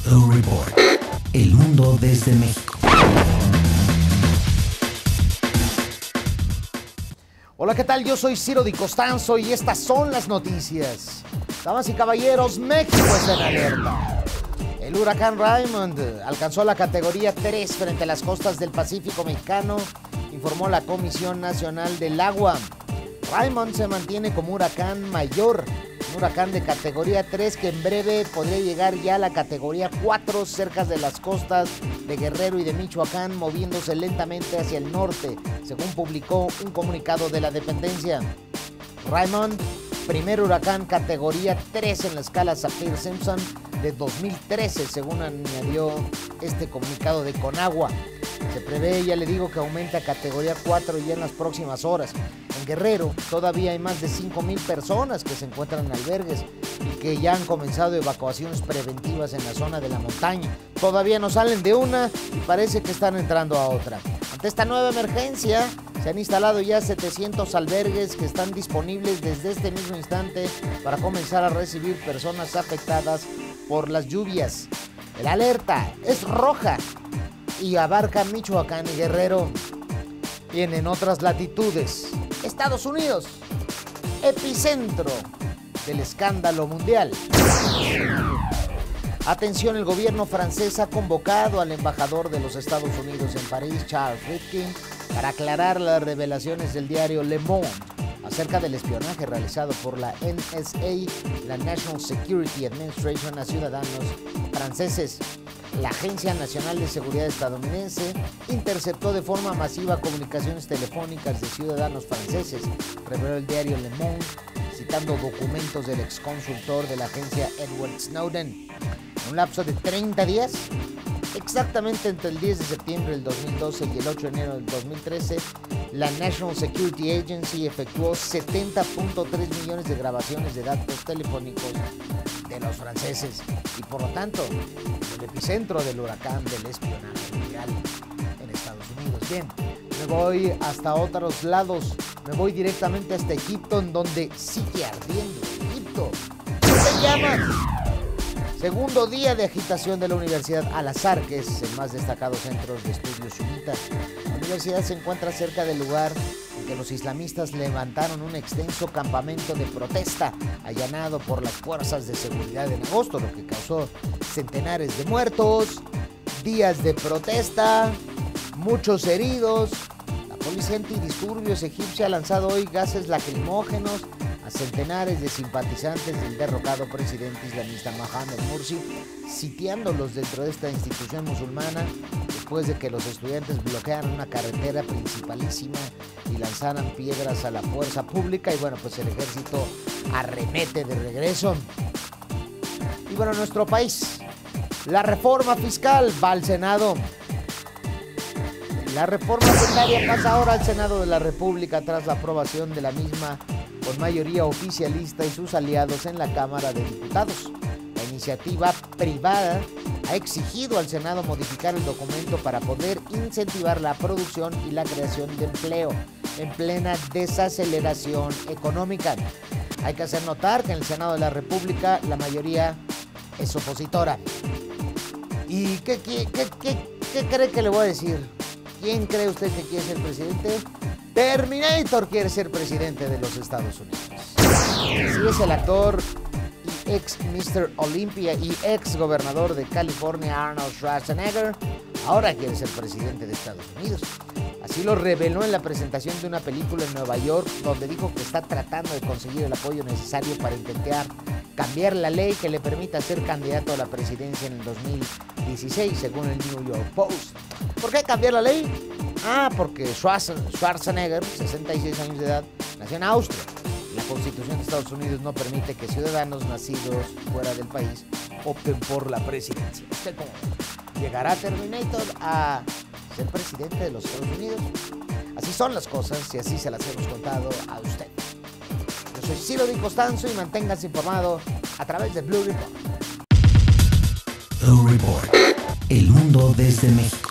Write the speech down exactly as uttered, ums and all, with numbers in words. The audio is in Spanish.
O Report. El mundo desde México. Hola, ¿qué tal? Yo soy Ciro Di Costanzo y estas son las noticias. Damas y caballeros, México está en alerta. El huracán Raymond alcanzó la categoría tres frente a las costas del Pacífico mexicano, informó la Comisión Nacional del Agua. Raymond se mantiene como huracán mayor, un huracán de categoría tres que en breve podría llegar ya a la categoría cuatro cerca de las costas de Guerrero y de Michoacán, moviéndose lentamente hacia el norte, según publicó un comunicado de la dependencia. Raymond, primer huracán categoría tres en la escala Saffir-Simpson de dos mil trece, según añadió este comunicado de Conagua. Se prevé, ya le digo, que aumente a categoría cuatro ya en las próximas horas. En Guerrero todavía hay más de cinco mil personas que se encuentran en albergues y que ya han comenzado evacuaciones preventivas en la zona de la montaña. Todavía no salen de una y parece que están entrando a otra. Ante esta nueva emergencia, se han instalado ya setecientos albergues que están disponibles desde este mismo instante para comenzar a recibir personas afectadas por las lluvias. El alerta es roja y abarca Michoacán y Guerrero. Y en otras latitudes, Estados Unidos, epicentro del escándalo mundial. Atención, el gobierno francés ha convocado al embajador de los Estados Unidos en París, Charles Rifkin, para aclarar las revelaciones del diario Le Monde acerca del espionaje realizado por la N S A, la National Security Administration, a ciudadanos franceses. La Agencia Nacional de Seguridad estadounidense interceptó de forma masiva comunicaciones telefónicas de ciudadanos franceses, reveló el diario Le Monde, citando documentos del exconsultor de la agencia Edward Snowden. En un lapso de treinta días, exactamente entre el diez de septiembre del dos mil doce y el ocho de enero del dos mil trece, la National Security Agency efectuó setenta punto tres millones de grabaciones de datos telefónicos de los franceses y, por lo tanto, el epicentro del huracán del espionaje mundial en Estados Unidos. Bien, me voy hasta otros lados, me voy directamente hasta Egipto, en donde sigue ardiendo Egipto. ¿Qué se llama? Segundo día de agitación de la Universidad Al-Azhar, que es el más destacado centro de estudios sunitas. La universidad se encuentra cerca del lugar en que los islamistas levantaron un extenso campamento de protesta allanado por las fuerzas de seguridad en agosto, lo que causó centenares de muertos, días de protesta, muchos heridos. La policía antidisturbios egipcia ha lanzado hoy gases lacrimógenos a centenares de simpatizantes del derrocado presidente islamista Mohamed Morsi, sitiándolos dentro de esta institución musulmana después de que los estudiantes bloquearan una carretera principalísima y lanzaran piedras a la fuerza pública. Y bueno, pues el ejército arremete de regreso. Y bueno, nuestro país, la reforma fiscal va al Senado. La reforma tributaria pasa ahora al Senado de la República tras la aprobación de la misma con mayoría oficialista y sus aliados en la Cámara de Diputados. La iniciativa privada ha exigido al Senado modificar el documento para poder incentivar la producción y la creación de empleo en plena desaceleración económica. Hay que hacer notar que en el Senado de la República la mayoría es opositora. ¿Y qué, qué, qué, qué, qué cree que le voy a decir? ¿Quién cree usted que quiere ser presidente? Terminator quiere ser presidente de los Estados Unidos. Así es, el actor y ex mister Olympia y ex gobernador de California, Arnold Schwarzenegger, ahora quiere ser presidente de Estados Unidos. Así lo reveló en la presentación de una película en Nueva York, donde dijo que está tratando de conseguir el apoyo necesario para intentar cambiar la ley que le permita ser candidato a la presidencia en el dos mil dieciséis, según el New York Post. ¿Por qué cambiar la ley? Ah, porque Schwarzenegger, sesenta y seis años de edad, nació en Austria. La Constitución de Estados Unidos no permite que ciudadanos nacidos fuera del país opten por la presidencia. ¿Usted cómo llegará Terminator a ser presidente de los Estados Unidos? Así son las cosas y así se las hemos contado a usted. Yo soy Ciro Di Costanzo y manténgase informado a través de Blue Report. O Report. El mundo desde México.